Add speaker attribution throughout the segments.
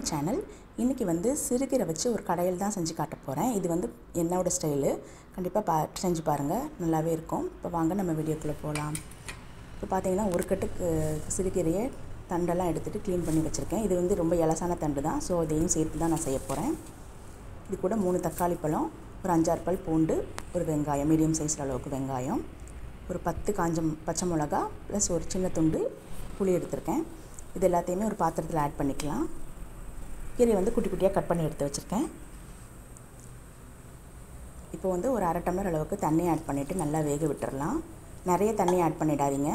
Speaker 1: Channel. இன்றைக்கி வந்து சிறுகீரை வச்சு ஒரு கடையில் தான் செஞ்சு காட்ட போகிறேன். இது வந்து என்னோடய ஸ்டைலு. கண்டிப்பாக செஞ்சு பாருங்கள், நல்லாவே இருக்கும். இப்போ வாங்க நம்ம வீடியோக்குள்ளே போகலாம். இப்போ பார்த்தீங்கன்னா ஒரு கட்டுக்கு சிறுகீரையை தண்டெல்லாம் எடுத்துகிட்டு க்ளீன் பண்ணி வச்சுருக்கேன். இது வந்து ரொம்ப இலசான தண்டு தான், ஸோ அதையும் சேர்த்து தான் நான் செய்ய போகிறேன். இது கூட 3 தக்காளி பழம், ஒரு 5-6 பல் பூண்டு, ஒரு வெங்காயம், மீடியம் சைஸ் அளவுக்கு வெங்காயம், ஒரு 10 காஞ்ச பச்சை மிளகா ப்ளஸ் ஒரு சின்ன துண்டு புளி எடுத்திருக்கேன். இது எல்லாத்தையுமே ஒரு பாத்திரத்தில் ஆட் பண்ணிக்கலாம். கீரையை வந்து குட்டி குட்டியாக கட் பண்ணி எடுத்து வச்சுருக்கேன். இப்போ வந்து ஒரு 1/2 டம்ளர் அளவுக்கு தண்ணி ஆட் பண்ணிவிட்டு நல்லா வேக விட்டுறலாம். நிறைய தண்ணி ஆட் பண்ணிடாதீங்க.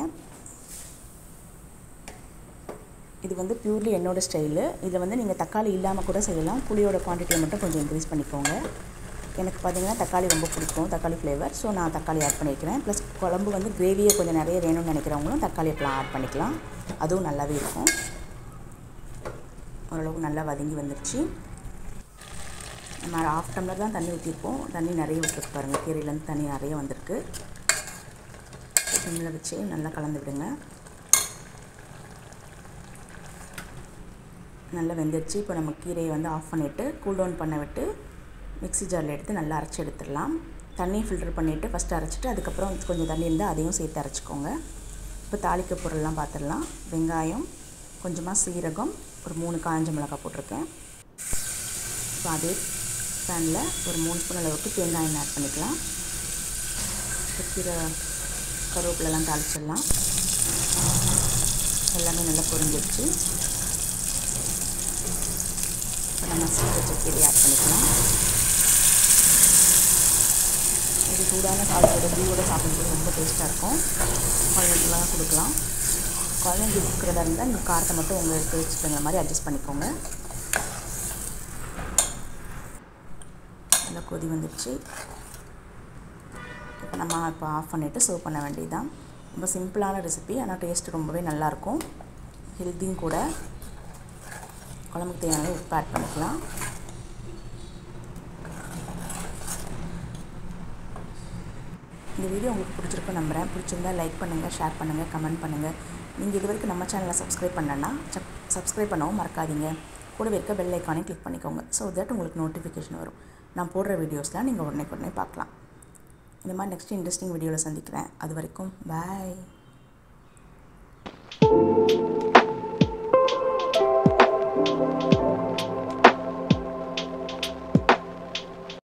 Speaker 1: இது வந்து பியூர்லி என்னோடய ஸ்டைலு. இதில் வந்து நீங்கள் தக்காளி இல்லாமல் கூட செய்யலாம். புளியோட குவான்டிட்டியை மட்டும் கொஞ்சம் இன்க்ரீஸ் பண்ணிக்கோங்க. எனக்கு பார்த்திங்கன்னா தக்காளி ரொம்ப பிடிக்கும், தக்காளி ஃப்ளேவர். ஸோ நான் தக்காளி ஆட் பண்ணியிருக்கிறேன். ப்ளஸ் குழம்பு வந்து கிரேவியை கொஞ்சம் நிறைய வேணும்னு நினைக்கிறவங்களும் தக்காளி எப்பலாம் ஆட் பண்ணிக்கலாம். அதுவும் நல்லாவே இருக்கும். ஓரளவுக்கு நல்லா வதங்கி வந்துடுச்சு. நம்ம 1/2 டம்ளர் தான் தண்ணி ஊற்றிருப்போம். தண்ணி நிறைய விட்டுருக்கு பாருங்கள். கீரையிலேருந்து தண்ணி நிறைய வந்திருக்கு. சிம்மில் வச்சு நல்லா கலந்து விடுங்க. நல்லா வெந்துடுச்சு. இப்போ நம்ம கீரையை வந்து ஆஃப் பண்ணிவிட்டு கூல் டவுன் பண்ண விட்டு மிக்ஸி ஜாரில் எடுத்து நல்லா அரைச்சி எடுத்துடலாம். தண்ணி ஃபில்டர் பண்ணிவிட்டு ஃபஸ்ட்டு அரைச்சிட்டு அதுக்கப்புறம் கொஞ்சம் தண்ணி இருந்தால் அதையும் சேர்த்து அரைச்சிக்கோங்க. இப்போ தாளிக்க பொருள்லாம் பார்த்துடலாம். வெங்காயம், கொஞ்சமாக சீரகம், ஒரு 3 காஞ்ச மிளகாய் போட்டிருக்கேன். இப்போ அதே பேனில் ஒரு 3 ஸ்பூன் அளவுக்கு தேங்காய் எண்ணெய் ஆட் பண்ணிக்கலாம். கருவேப்பிலெல்லாம் தாளிச்சிடலாம். எல்லாமே நல்லா பொரிஞ்சிடுச்சு. இப்போ நம்ம சீரக சக்கீரையை ஆட் பண்ணிக்கலாம். இது சூடான சாதத்தோட டீயோட சாப்பிடும்போது ரொம்ப டேஸ்ட்டாக இருக்கும். குழந்தைங்களுக்குலாம் கொடுக்கலாம். குழந்தைங்களுக்கு கொடுக்குறதா இருந்தால் நீங்கள் காரத்தை மட்டும் உங்களுக்கு வச்சுக்கிற மாதிரி அட்ஜஸ்ட் பண்ணிக்கோங்க. நல்லா கொதி வந்துடுச்சு. இப்போ நம்ம ஆஃப் பண்ணிவிட்டு சர்வ் பண்ண வேண்டியதுதான். ரொம்ப சிம்பிளான ரெசிபி, ஆனால் டேஸ்ட்டு ரொம்பவே நல்லாயிருக்கும். ஹெல்த்தியும் கூட. குழம்புக்கு தேவையான உப்பு ஆட் பண்ணிக்கலாம். இந்த வீடியோ உங்களுக்கு பிடிச்சிருக்கும் நம்புகிறேன். பிடிச்சிருந்தால் லைக் பண்ணுங்கள், ஷேர் பண்ணுங்கள், கமெண்ட் பண்ணுங்கள். நீங்கள் இது வரைக்கும் நம்ம சேனலை சப்ஸ்கிரைப் பண்ணலன்னா சப்ஸ்கிரைப் பண்ணவும் மறக்காதீங்க. கூடவே இருக்க பெல் ஐக்கானே கிளிக் பண்ணிக்கோங்க. ஸோ தட் உங்களுக்கு நோட்டிஃபிகேஷன் வரும். நான் போடுற வீடியோஸ்லாம் நீங்கள் உடனே பார்க்கலாம். இந்த மாதிரி நெக்ஸ்ட் இன்ட்ரெஸ்டிங் வீடியோவில் சந்திக்கிறேன். அது வரைக்கும் பாய்.